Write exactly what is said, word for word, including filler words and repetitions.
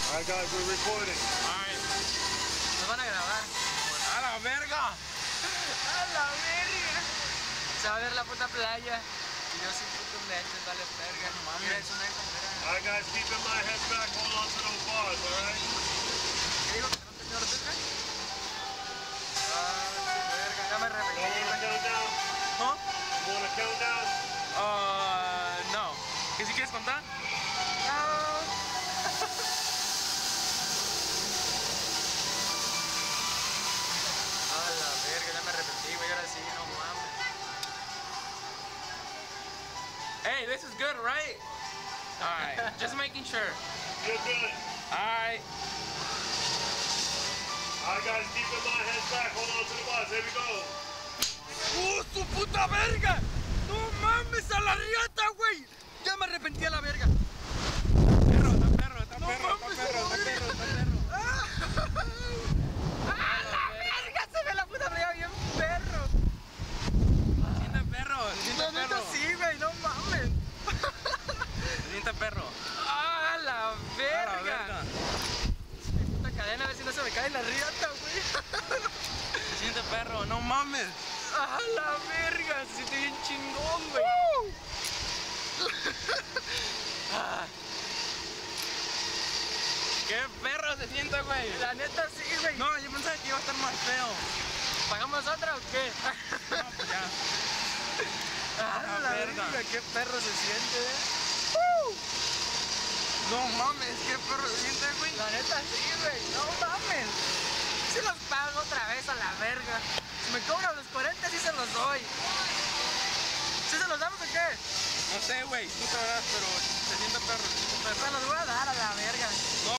Alright guys, we're recording. Alright. Nos van a grabar. ¡A la verga! ¡A la verga! Se va a ver la puta playa. Y yo sin putos lentes, vale verga. No mames. Mira, es una exagera. Alright guys, keeping my head back, hold on to those bars, alright? ¿Qué digo? ¿Que no te dio verga? Ah, verga. Ya me arrepentí, You wanna güey. count down? ¿No? You wanna count down? Uh, no. ¿Qué si quieres contar? A la verga, ya me arrepentí, güey. Ahora sí, no mames. Hey, this is good, right? Alright, just making sure. You're good. Alright. Alright guys, keeping my head back, hold on to the bars, here we go. ¡Uh, su puta verga! ¡No mames, a la riata, güey! Ya me arrepentí a la verga. Perro, está perro, está No perro, mames, está perro, a la está perro, verga. está perro. ¡A la verga! Se ve la puta playa bien perro. Se siente perro, se siente La neta perro. sí, güey, no mames. Se siente perro. ¡A la A verga! la verga. Mi puta cadena, a ver si no se me cae la riata, güey. Se siente perro, no mames. ¡A la verga! Se siente bien chingón, güey. Ah. Qué perro se siente, güey. La neta sí, güey. No, yo pensaba que iba a estar más feo. ¿Pagamos otra o qué? No, pues ya. ¡A la la verga. verga! ¡Qué perro se siente, eh! No mames, qué perro se siente, güey. La neta sí, güey, no mames. Si los pago otra vez a la verga. Si me cobran los cuarenta, sí se los doy. ¿Sí se los damos o qué? No sé, güey, tú sabrás, pero se siente perro, se siente perro. Se los voy a dar a la verga. No.